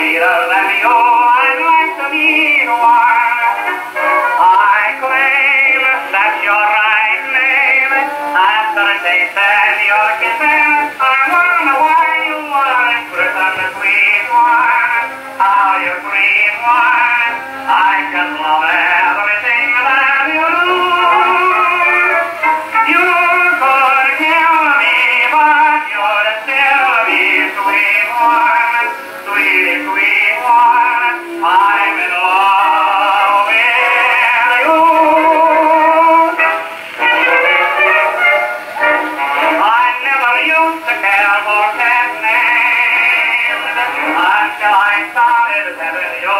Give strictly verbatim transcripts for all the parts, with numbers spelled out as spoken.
sweeter than you, I'd like to meet one. I claim that's your right name. After tasting your kisses, I wonder why you aren't written the sweet one. How you sweet one. I just love everything that you do. You could kill me, but you'd still be sweet one. Sweet, sweet one. I'm in love with you. I never used to care for cat names until I started having you.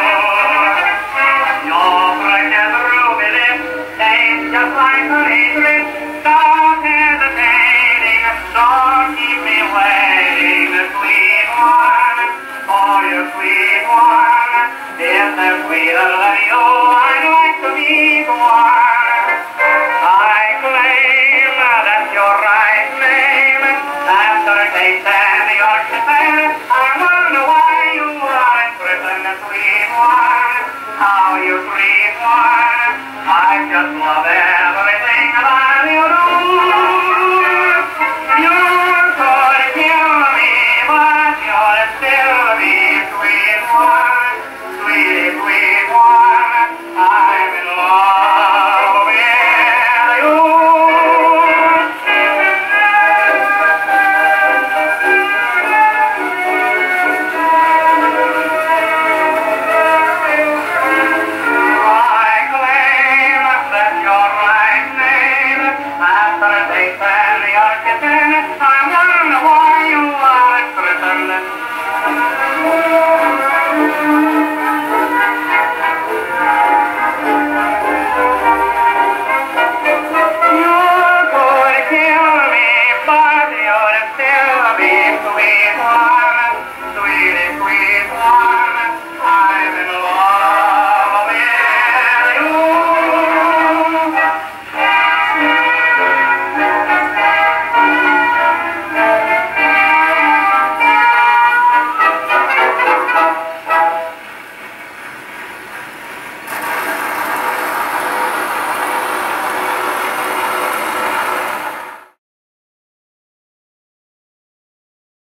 Your precious ruby lips taste just like honey drips. Don't hesitating, don't keep me waiting. The sweet one, oh you sweet one, if they're sweeter than you, I'd like to meet one.